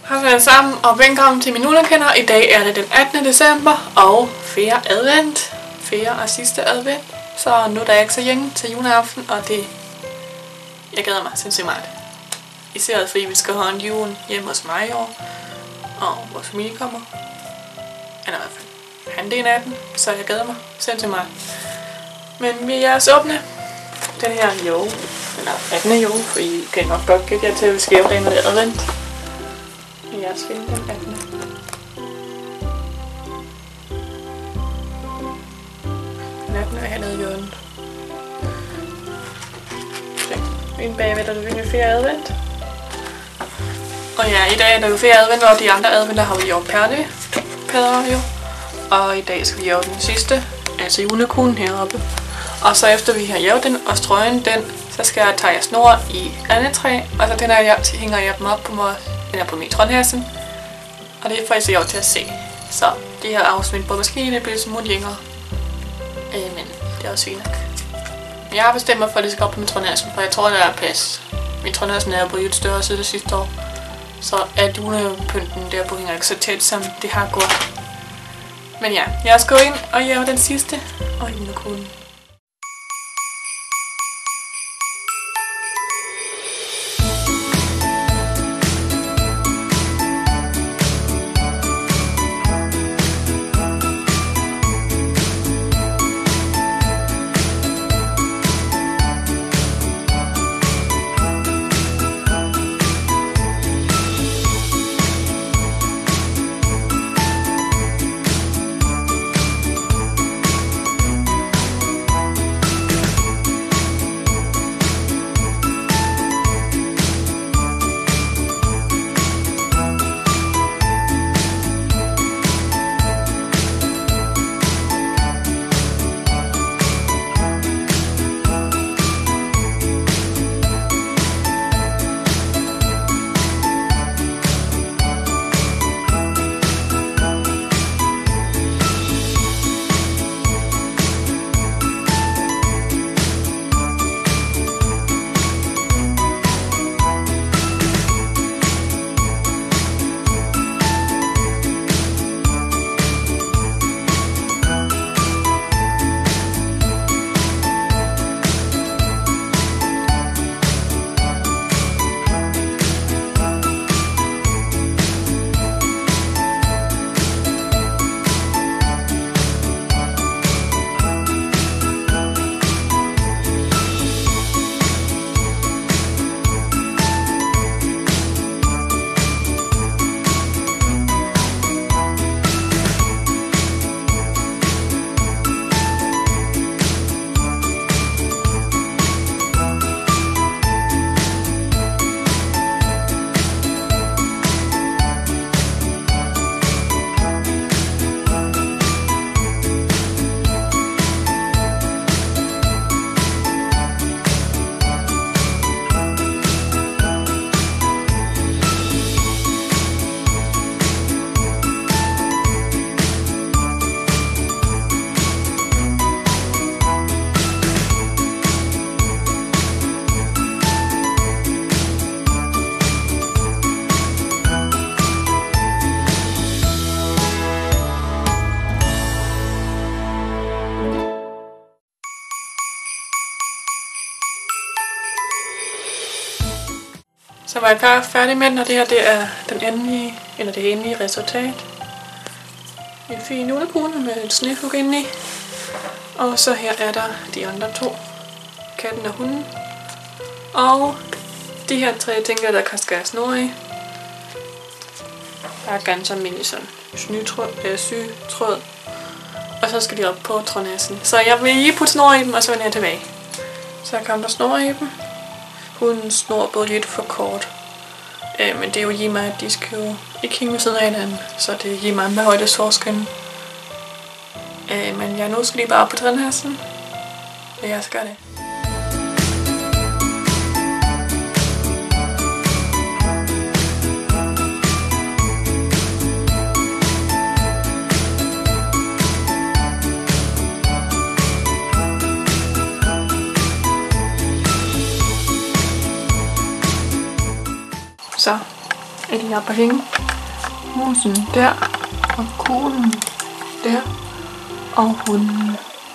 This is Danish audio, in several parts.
Hej alle sammen, og velkommen til min julekender. I dag er det den 18. december og 4. advent. 4. og sidste advent. Så nu er der ikke så længe til juleaften, og jeg glæder mig sindssygt meget. Især fordi vi skal holde en jul hjemme hos mig i år, og vores familie kommer. Eller i hvert fald halvdelen af den, så jeg glæder mig sindssygt meget. Men vi er også åbne den her jule, eller 18. jule, for I kan nok godt gætte jer til, at vi skal hjælpe med det advent. I jeres film den 18. Den 18. er hernede i hjørnet. Inde bagved der er det jo 4. advent. Og ja, i dag er der jo 4. advent, og de andre adventer har vi gjort perlepadder jo. Og i dag skal vi gjøre den sidste, altså julekuglen heroppe. Og så efter vi har gjort den og strøget den, så skal jeg tage snor i andet træ, og så hænger jeg dem op på min trådhæsen. Og det er faktisk jeg til at se. Så det her afsnit på maskinen er blevet smule længere. Men det er også fint nok. Jeg har bestemt mig for, at det skal op på min trådhæsen, for jeg tror, der er plads. Min trådhæsen er blevet større siden det sidste år. Så at julepynten der på hænger ikke så tæt, som det har gået. Men ja, jeg skal gå ind og gøre den sidste og julekuglen. Så var jeg færdig med den, og det her det er det endelige resultat. En fin julekugle med et snefug indeni. Og så her er der de andre to. Katten og hunden. Og de her tre ting, der kan skære snor i. Der er ganske almindelig sådan sygtråd. Og så skal de op på trådnæsen. Så jeg vil lige putte snor i dem, og så vender jeg tilbage. Så jeg kommer der snor i dem. Hundens snor er både lidt for kort. Men det er jo lige meget, at de skal jo ikke hænge ved siden af hinanden. Så det er lige meget med højdesforskellen. Men jeg nu skal lige bare på trådnæsen. Og jeg skal gøre det. Så af de her par hænge. Musen der, og konen der, og hunden.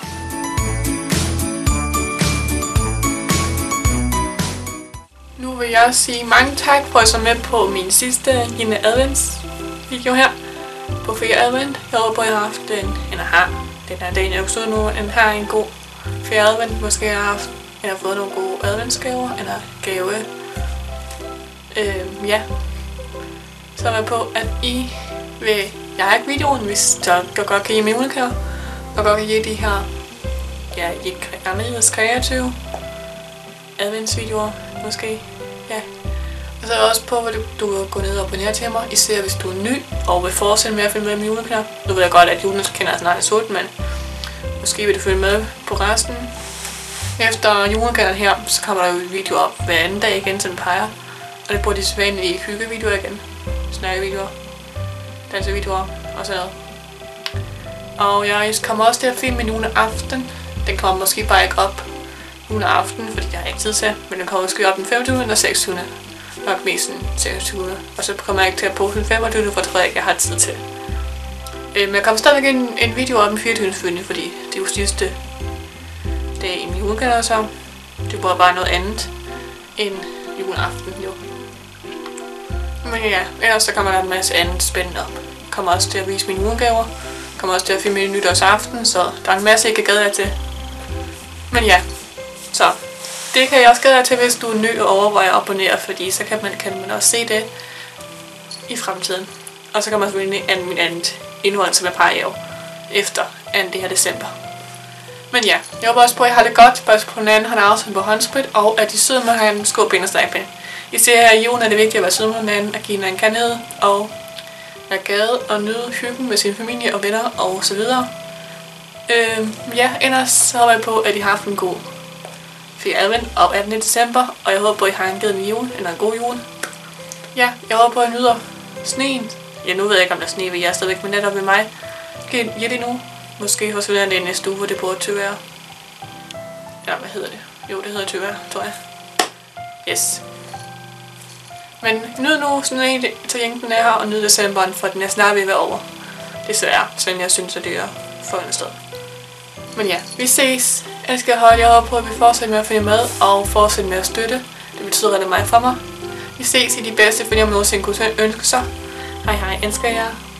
Nu vil jeg sige mange tak for at I så med på min sidste advents video her på Fjerde Advent. Jeg håber, at I har haft den her dag, jeg så nu, har en god Fjerde Advent. Måske har fået nogle gode adventsgaver eller gave. Ja. Så er jeg på, at I vil like videoen, hvis der godt kan give mig julegaver, og godt kan give de her lidt anderledes kreative adventsvideoer måske. Ja. Og så er jeg også på, hvor du kan gå ned og abonnere til mig, især hvis du er ny og vil fortsætte med at følge med min julekalender. Nu ved jeg godt, at julekalenderen snart er slut, men måske vil du følge med på resten. Efter julekalenderen her, så kommer der jo videoer op hver anden dag igen, så den peger. Og det bruger de sædvanlige hyggevideoer igen. Snakkevideoer, dansevideoer og sådan noget. Og jeg kommer også til at filme min juleaften. Den kommer måske bare ikke op juleaften, fordi jeg har ikke tid til, men den kommer måske op den 25. eller 26. Nok mest den 26. Og så kommer jeg ikke til at poste den 25. for tror jeg ikke, jeg har tid til. Men jeg kommer stadigvæk en video op den 24. fordi det er jo sidste dag i min julekalender, så det bliver bare noget andet end juleaften jo. Men ja, ellers så kommer der en masse andet spændende op. Jeg kommer også til at vise mine julegaver. Jeg kommer også til at filme en nytårsaften, så der er en masse, jeg kan glæde jer til. Men ja, så det kan jeg også glæde jer til, hvis du er ny og overvejer at abonnere, fordi så kan man også se det i fremtiden. Og så kan man selvfølgelig andet indhold, som jeg peger efter 2. december. Men ja, jeg håber også på, at I har det godt. Pas på hinanden, har en afstand på håndsprit, og at I sidder med at en skåb og strækpind. I ser her i julen er det vigtigt at være sød med hinanden, at give hinanden kærlighed, og være glad og nyde hyggen med sin familie og venner og så videre. Ja, ellers så håber jeg på, at I har haft en god Fjerde Advent og 18. december, og jeg håber på, at I har en glædelig jul, eller en god jul. Ja, jeg håber på, at I nyder sneen. Ja, nu ved jeg ikke, om der er sne ved jer stadigvæk, men netop ved mig. Ja, det nu. Måske hos det næste uge, hvor det burde til være. Ja, hvad hedder det? Jo, det hedder Tøvær, tror jeg. Yes. Men nyd nu sådan en til jængden er her, og nyd decemberen, for den er snart ved at være over. Desværre, sådan jeg synes, at det er for en sted. Men ja, vi ses. Jeg skal holde jer håber på, at vi fortsætter med at følge med, og fortsætter med at støtte. Det betyder rigtig meget for mig. Vi ses i de bedste, fordi jeg nogensinde kunne ønske sig. Hej hej, elsker jer.